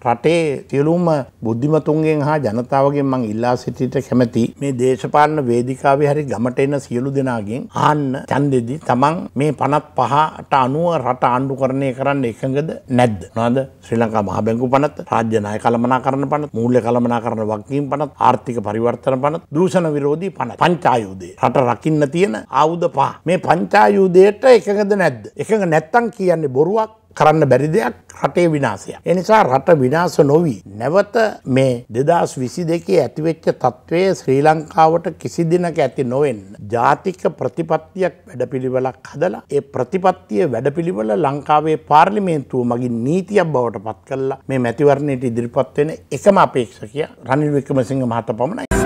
රටේ සියලුම බුද්ධිමතුන්ගෙන් හා ජනතාවගෙන් මම ඉල්ලා සිටිට කැමැති මේ දේශපාලන වේදිකාවේ හරි ගමට එන සියලු දෙනාගෙන් ආන්න ඡන්දෙදි තමන් මේ 55ට අනුව රට ආණ්ඩුකරණය කරන්න එකඟද නැද්ද? මොනවාද? ශ්‍රී ලංකා මහ බැංකුව පනත, රාජ්‍ය නායක කළමනාකරණ පනත, මූල්‍ය කළමනාකරණ වගකීම් පනත, ආර්ථික පරිවර්තන පනත, දූෂණ විරෝධී පනත, පංචායුධය. රට රකින්න තියෙන ආයුධ පහ. මේ පංචායුධයට එකඟද නැද්ද? එකඟ නැත්තම් කියන්නේ බොරුවක්. කරන්න බැරි දෙයක් රටේ විනාශයක්. ඒ නිසා රට විනාශ නොවි නැවත මේ 2022 ඇතිවෙච්ච තත්වයේ ශ්‍රී ලංකාවට කිසි දිනක ඇති නොවෙන්න ජාතික ප්‍රතිපත්තියක් වැඩපිළිවෙලක් හදලා ඒ ප්‍රතිපත්තිය වැඩපිළිවෙල ලංකාවේ පාර්ලිමේන්තුව මගින් නීතියක් බවට පත් කළා මේ මැතිවරණයට ඉදිරිපත් වෙන එකම අපේක්ෂකයා රනිල් වික්‍රමසිංහ මහතා පමණයි.